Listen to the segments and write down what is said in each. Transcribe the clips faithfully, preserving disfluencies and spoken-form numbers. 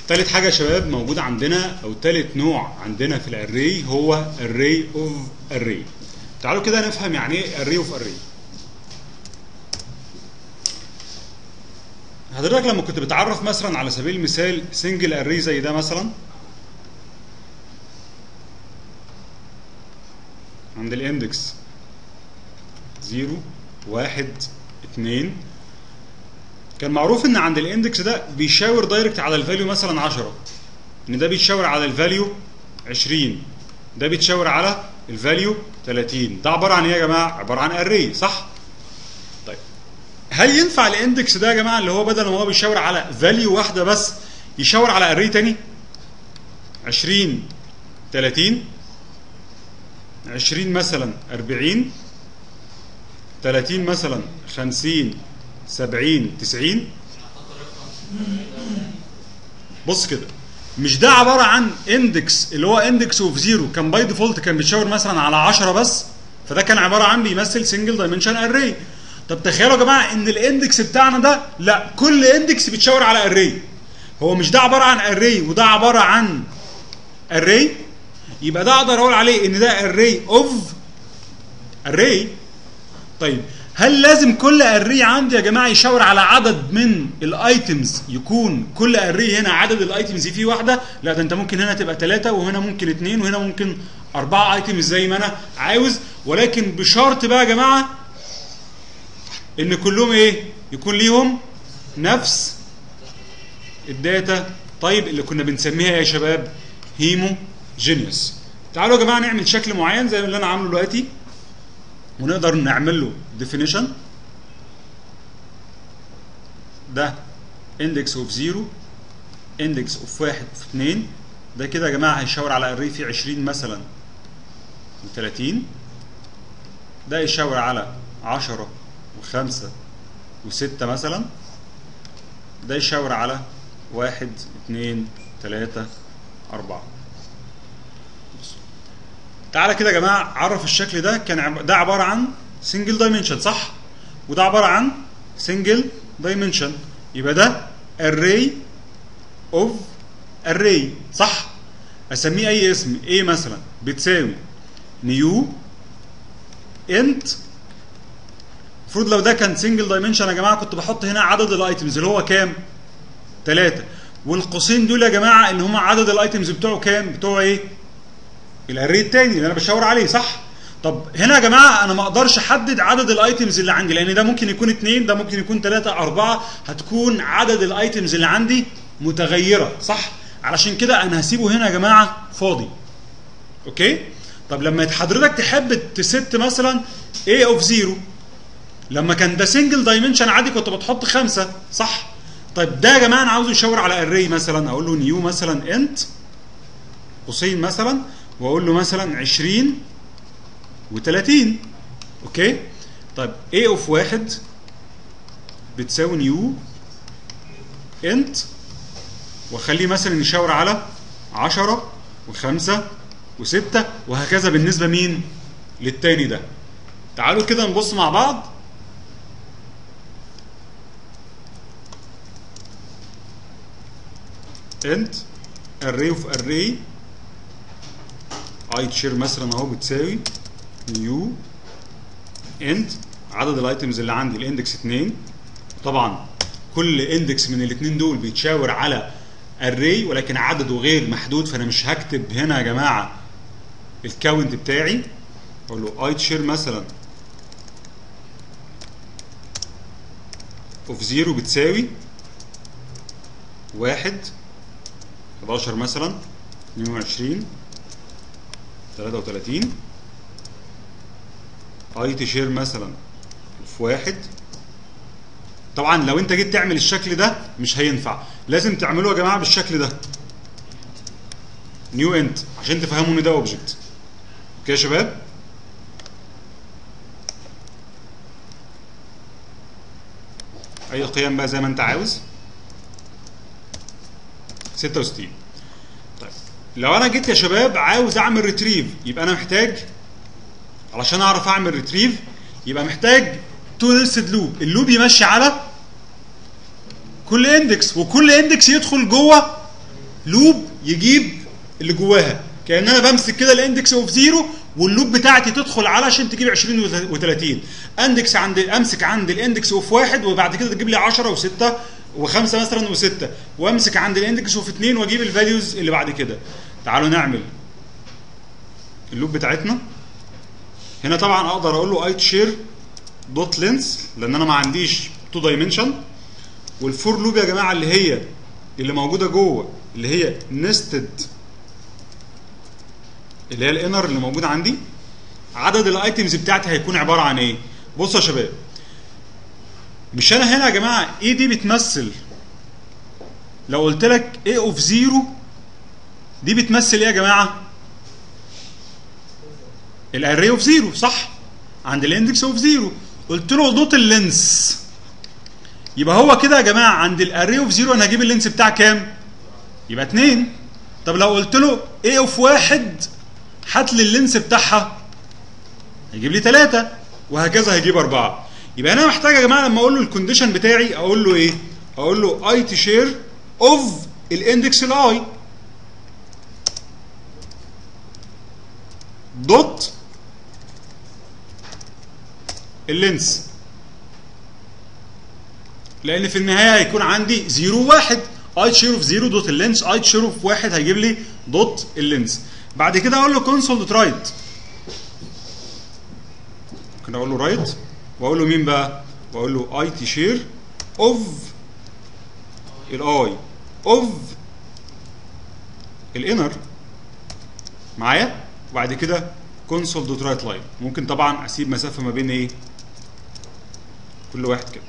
تالت حاجه يا شباب موجوده عندنا او تالت نوع عندنا في الاري هو array of array. تعالوا كده نفهم يعني ايه array of array. حضرتك لما كنت بتعرف مثلا على سبيل المثال سنجل اري زي ده مثلا عند الاندكس زيرو واحد اتنين، كان معروف ان عند الاندكس ده بيشاور دايركت على الفاليو مثلا عشرة، ان ده بيتشاور على الفاليو عشرين، ده بيتشاور على الفاليو تلاتين. ده عباره عن ايه يا جماعه؟ عباره عن اري، صح؟ طيب هل ينفع الاندكس ده يا جماعه اللي هو بدل ما هو بيشاور على فاليو واحده بس يشاور على اري تاني؟ عشرين تلاتين، عشرين مثلا اربعين، تلاتين مثلا خمسين سبعين تسعين. بص كده، مش ده عباره عن اندكس اللي هو اندكس اوف زيرو كان باي ديفولت كان بيتشاور مثلا على عشرة بس، فده كان عباره عن بيمثل سنجل دايمنشن اري. طب تخيلوا يا جماعه ان الاندكس بتاعنا ده لا، كل اندكس بيتشاور على اري. هو مش ده عباره عن اري وده عباره عن اري، يبقى ده اقدر اقول عليه ان ده اري اوف اري. طيب هل لازم كل اري عندي يا جماعه يشاور على عدد من الايتمز، يكون كل اري هنا عدد الايتمز فيه واحده؟ لا، ده انت ممكن هنا تبقى ثلاثه وهنا ممكن اثنين وهنا ممكن اربعه ايتمز زي ما انا عاوز، ولكن بشرط بقى يا جماعه ان كلهم ايه؟ يكون ليهم نفس الداتا. طيب اللي كنا بنسميها يا شباب هيموجينيوس. تعالوا يا جماعه نعمل شكل معين زي اللي انا عامله دلوقتي ونقدر نعمل له definition. ده index of zero، index of واحد في اتنين، ده كده يا جماعه هيشاور على اري فيه عشرين مثلا وتلاتين، ده يشاور على عشرة وخمسة وستة مثلا، ده يشاور على واحد اتنين تلاتة أربعة. تعالى كده يا جماعه عرف الشكل ده كان ده عباره عن سنجل دايمنشن، صح؟ وده عباره عن سنجل دايمنشن، يبقى ده array of array، صح؟ اسميه اي اسم، ايه مثلا بتساوي نيو انت. المفروض لو ده كان سنجل دايمنشن يا جماعه كنت بحط هنا عدد الايتمز اللي هو كام؟ ثلاثة، والقوسين دول يا جماعه ان هم عدد الايتمز بتوعه كام؟ بتوعه ايه؟ الاري الثاني اللي انا بشاور عليه، صح؟ طب هنا يا جماعه انا ما اقدرش احدد عدد الايتمز اللي عندي، لان ده ممكن يكون اثنين، ده ممكن يكون ثلاثة أربعة، هتكون عدد الايتمز اللي عندي متغيره، صح؟ علشان كده انا هسيبه هنا يا جماعه فاضي. اوكي؟ طب لما حضرتك تحب تست مثلا A اوف زيرو، لما كان ده سنجل دايمنشن عادي كنت بتحط خمسة، صح؟ طيب ده يا جماعه انا عاوزه يشاور على اري مثلا، اقول له نيو مثلا انت قوسين مثلا، واقول له مثلا عشرين وتلاتين. اوكي؟ طيب A اوف واحد بتساوي نيو انت، واخليه مثلا يشاور على عشرة وخمسة وستة، وهكذا بالنسبه مين؟ للتاني ده. تعالوا كده نبص مع بعض. انت array of array اي تشير مثلا اهو بتساوي نيو انت عدد الايتمز اللي عندي الاندكس اتنين. طبعا كل اندكس من الاثنين دول بيتشاور على array ولكن عدده غير محدود، فانا مش هكتب هنا يا جماعه الكاونت بتاعي. اقول له اي تشير مثلا اوف زيرو بتساوي واحد حداشر مثلا اتنين وعشرين تلاتة وتلاتين. اي تشير مثلا في واحد. طبعا لو انت جيت تعمل الشكل ده مش هينفع، لازم تعملوه يا جماعه بالشكل ده نيو انت عشان تفهموا ان ده اوبجكت. اوكي يا شباب؟ اي قيم بقى زي ما انت عاوز. ستة وستين. طيب لو انا جيت يا شباب عاوز اعمل ريتريف، يبقى انا محتاج علشان اعرف اعمل ريتريف يبقى محتاج تو نيرسد لوب. اللوب يمشي على كل اندكس، وكل اندكس يدخل جوه لوب يجيب اللي جواها، كان انا بمسك كده الاندكس اوف زيرو واللوب بتاعتي تدخل على عشان تجيب عشرين و30. اندكس عند امسك عند الاندكس اوف واحد وبعد كده تجيب لي عشرة و6 و5 مثلا و6، وامسك عند الاندكس اوف اتنين واجيب الفاليوز اللي بعد كده. تعالوا نعمل اللوب بتاعتنا. هنا طبعا اقدر اقول له ايت شير دوت لينس لان انا ما عنديش تو دايمنشن. والفور لوب يا جماعه اللي هي اللي موجوده جوه اللي هي نستد اللي هي الانر اللي موجوده عندي، عدد الايتمز بتاعتي هيكون عباره عن ايه؟ بصوا يا شباب، مش انا هنا يا جماعه ايه دي بتمثل، لو قلت لك ايه اوف زيرو دي بتمثل ايه يا جماعه؟ الاري اوف زيرو صح؟ عند الاندكس اوف زيرو قلت له دوت اللينس، يبقى هو كده يا جماعه عند الاري اوف زيرو انا هجيب اللينس بتاع كام؟ يبقى اتنين. طب لو قلت له ايه اوف واحد هات لي اللينس بتاعها هيجيب لي تلاتة، وهكذا هيجيب أربعة. يبقى انا محتاج يا جماعه لما اقول له الكونديشن بتاعي اقول له ايه؟ اقول له اي تي شير اوف الاندكس الاي دوت اللينس، لان في النهايه هيكون عندي زيرو وواحد. اي شير اوف زيرو دوت اللينس، اي شير اوف واحد هيجيب لي دوت اللينس. بعد كده اقول له كونسول دوت رايت، ممكن اقول له رايت واقول له مين بقى؟ واقول له اي تي شير اوف الاي اوف الانر معايا، وبعد كده كونسول دوت رايت لاين. ممكن طبعا اسيب مسافه ما بين ايه؟ كل واحد كده.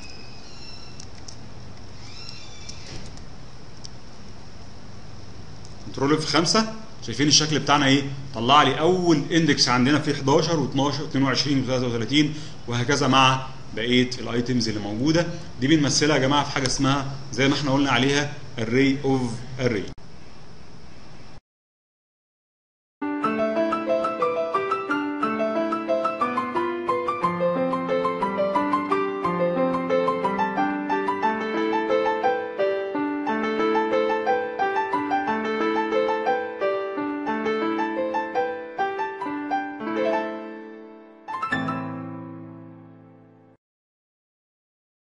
كنترول اف خمسة، شايفين الشكل بتاعنا ايه؟ طلع لي اول اندكس عندنا فيه حداشر واتناشر واتنين وعشرين وتلاتة وتلاتين وهكذا مع بقيه الايتمز اللي موجوده. دي بنمثلها يا جماعه في حاجه اسمها زي ما احنا قلنا عليها array of array.